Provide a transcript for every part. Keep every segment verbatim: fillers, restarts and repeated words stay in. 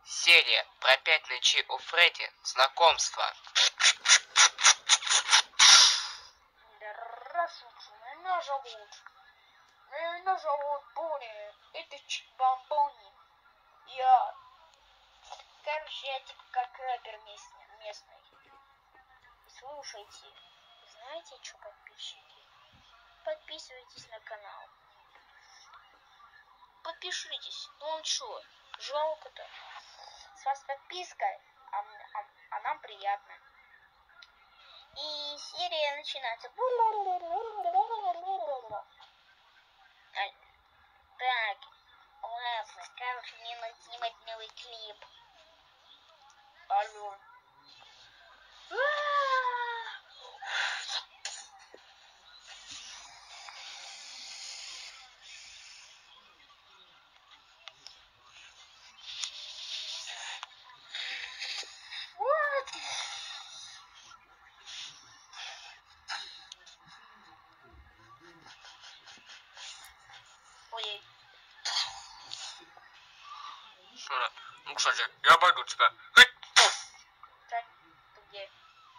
Серия про пять ночей у Фредди. Знакомство. Здравствуйте, меня зовут... Меня зовут Бонни. Это Чик-Бамбони. Я... Короче, я типа как рэпер местный. местный. Слушайте. Знаете что, подписчики? Подписывайтесь на канал. Подпишитесь. Ну он что, жалко-то. С вас подписка, а, а, а нам приятно. И серия начинается. Так, ладно, короче, мне надо снимать новый клип. Алло. Вот. Ой. Ну, кстати, я обойду тебя. Так, ты где?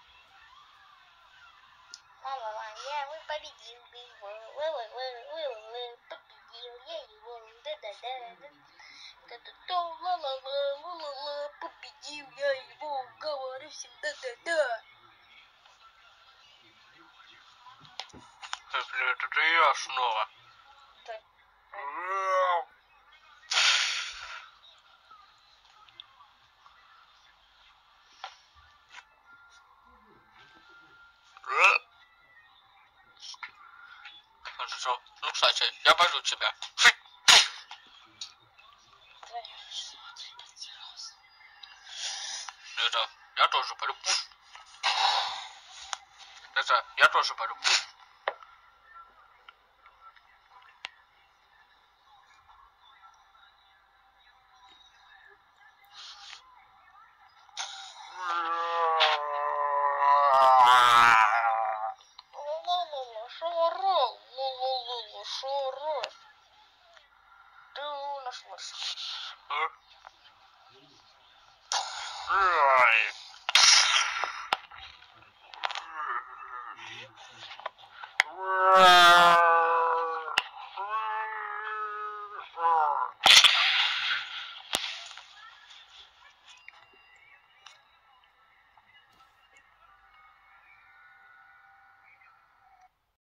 Ла-ла-ла, я вы победил его. Ла-ла-ла, победил я его. Да-да-да. Да-да-да, ла-ла-ла, ла-ла-ла, победил я его. Говорю всем да-да-да. Это я снова. Так. Хорошо. Ну, кстати, я пойду тебя. Это, я тоже пойду. Это, я тоже пойду. Ла-ла-ла, шо-орал? Ла-ла-ла, шо-орал? Ты нашлась. Ой.